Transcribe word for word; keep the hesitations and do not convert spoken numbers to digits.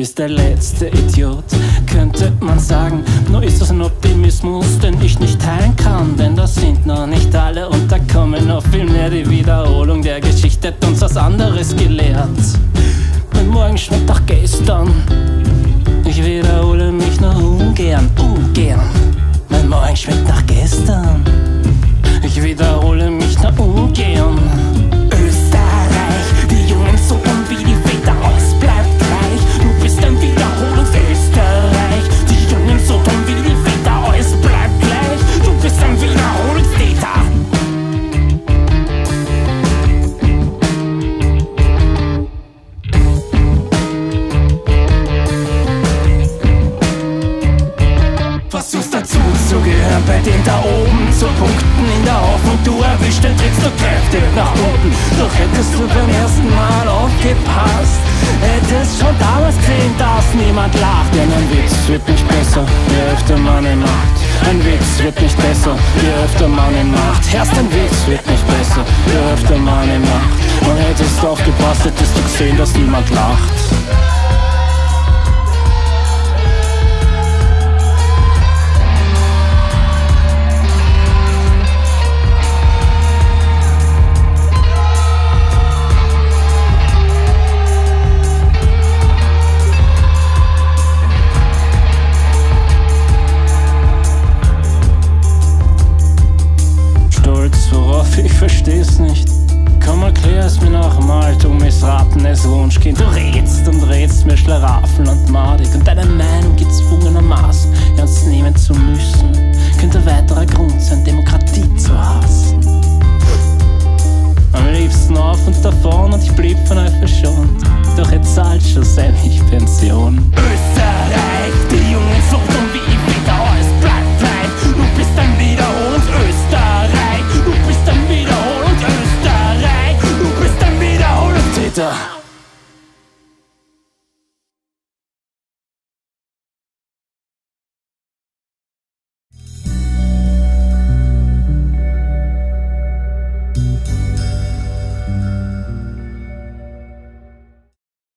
bist der letzte Idiot, könnte man sagen. Nur ist das ein Optimismus, den ich nicht teilen kann. Denn das sind noch nicht alle und da kommen noch viel mehr. Die Wiederholung der Geschichte hat uns was anderes gelehrt. Mein Morgen schmeckt nach gestern. Ich wiederhole mich nur ungern, ungern. Mein Morgen schmeckt nach gestern. Ich wiederhole mich nur ungern. Österreich, die Jungen so dumm wie die Väter, alles bleibt gleich. Du bist ein Wiederholungs Österreich. Die Jungen so dumm wie die Väter, alles bleibt gleich. Du bist ein Wiederholungstäter. Versuchst dazu zu gehören, bei den da oben zu punkten, in der Hoffnung, du erwischt den trittst du kräftig nach unten. Doch hättest du beim ersten Mal aufgepasst, hättest schon damals gesehen, dass niemand lacht. Denn ein Witz wird nicht besser, je öfter man ihn macht. Ein Witz wird nicht besser, je öfter man ihn macht. Erst ein Witz wird nicht besser, je öfter man ihn macht. Und hättest du aufgepasst, hättest du gesehen, dass niemand lacht. Ich versteh's nicht. Komm, erklär's mir nochmal, du missratenes Wunschkind. Du rätst und rätst mir Schlaraffen und madig und deine Meinung gezwungenermaßen ernst nehmen zu müssen, könnte ein weiterer Grund sein, Demokratie zu hassen. Am liebsten auf und davon und ich blieb von euch verschont. Doch jetzt zahlt schlussendlich Pension. Österreich, die Jungen so dumm wie die Väter, alles bleibt gleich. Du bist ein Wiederholungs Österreich. Du bist ein Wiederholungs Österreich. Du bist ein Wiederholungstäter.